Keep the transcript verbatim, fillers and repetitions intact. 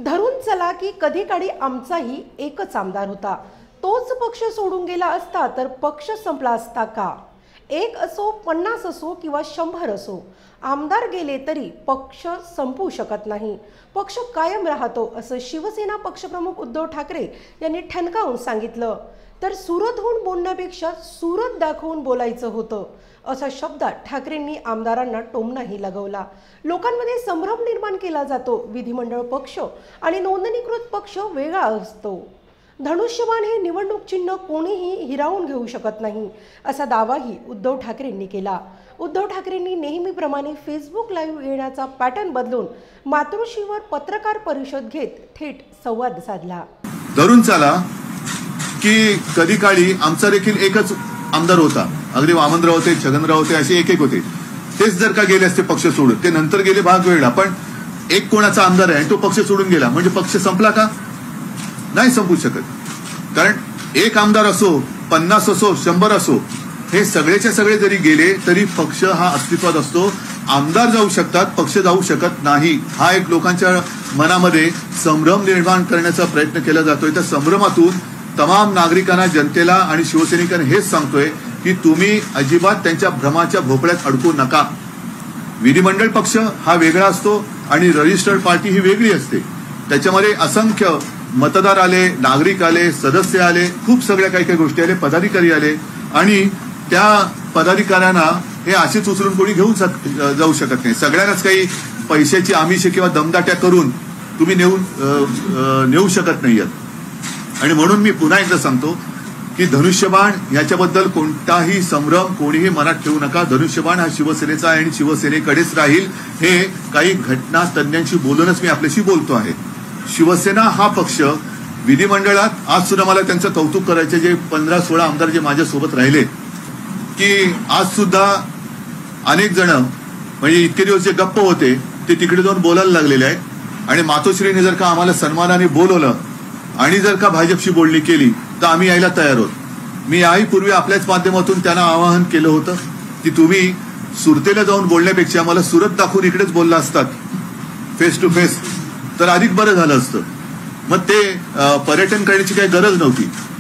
धरून चला की कधी काळी आमचाही एकच आमदार होता, तोच पक्ष सोडून गेला असता तर पक्ष संपला असता का? एक असो, पन्नास असो किंवा शंभर असो, आमदार गेले तरी पक्ष संपू शकत नाही, पक्ष कायम राहतो असं शिवसेना पक्षप्रमुख उद्धव ठाकरे यांनी ठणकावून सांगितलं. तर सुरत होऊन बोलण्यापेक्षा सुरत दाखवून बोलायचं होतं अशा शब्दात ठाकरेंनी आमदारांना टोमणाही लगावला. लोकांमध्ये संभ्रम निर्माण केला जातो. विधिमंडळ पक्ष आणि नोंदणीकृत पक्ष वेगळा असतो. धनुष्यबाण हे निवडणूक चिन्ह कोणीही हिरावून घेऊ शकत नाही असा दावाही उद्धव ठाकरेंनी केला. उद्धव ठाकरेंनी नेहमीप्रमाणे फेसबुक लाईव्ह येण्याचा पॅटर्न बदलून मातोश्रीवर पत्रकार परिषद घेत थेट संवाद साधला. धरून चला की कधी काळी आमचा देखील एकच आमदार होता. अगदी वामनराव होते, छगनराव होते, असे एक एक होते. तेच जर का गेले असते पक्ष सोडून, ते नंतर गेले भाग वेगळा, पण एक कोणाचा आमदार आहे तो पक्ष सोडून गेला म्हणजे पक्ष संपला का? नाही संपू शकत. कारण एक आमदार असो, पन्नास असो, शंभर असो, हे सगळेच्या सगळे जरी गेले तरी पक्ष हा अस्तित्वात असतो. आमदार जाऊ शकतात, पक्ष जाऊ शकत नाही. हा एक लोकांच्या मनामध्ये संभ्रम निर्माण करण्याचा प्रयत्न केला जातोय. त्या संभ्रमातून तमाम नागरिकांना, जनतेला आणि शिवसैनिकांना हेच सांगतोय की तुम्ही अजिबात त्यांच्या भ्रमाच्या भोपळ्यात अडकू नका. विधिमंडळ पक्ष हा वेगळा असतो आणि रजिस्टर्ड पार्टी ही वेगळी असते. त्याच्यामध्ये असंख्य मतदार आले, नागरिक आले, सदस्य आले, खूप सगळ्या काही काही गोष्टी आले, पदाधिकारी आले आणि त्या पदाधिकाऱ्यांना हे असेच उचलून कोणी घेऊन जाऊ शकत नाही. सगळ्यांनाच काही पैशाची आमिष किंवा दमदाट्या करून तुम्ही नेऊन नेऊ शकत नाहीयेत. आणि म्हणून मी पुन्हा एकदा सांगतो की धनुष्यबाण याच्याबद्दल कोणताही संभ्रम कोणीही मनात ठेवू नका. धनुष्यबाण हा शिवसेनेचा आहे आणि शिवसेनेकडेच राहील. हे काही घटना तज्ञांशी बोलूनच मी आपल्याशी बोलतो आहे. शिवसेना हा पक्ष विधिमंडळात आज सुद्धा मला त्यांचं कौतुक करायचे, जे पंधरा सोळा आमदार जे माझ्यासोबत राहिले, की आज सुद्धा अनेक जण म्हणजे इतके दिवस जे गप्प होते ते तिकडे जाऊन बोलायला लागलेले आहेत. आणि मातोश्रीने जर का आम्हाला सन्मानाने बोलवलं आणि जर का भाजपशी बोलणी केली तर आम्ही यायला तयार आहोत. मी याही पूर्वी आपल्याच माध्यमातून त्यांना आवाहन केलं होतं की तुम्ही सुरतेला जाऊन बोलण्यापेक्षा मला सुरत दाखवून इकडेच बोलला असतात फेस टू फेस तर अधिक बरं झालं असतं. मग ते पर्यटन करण्याची काही गरज नव्हती.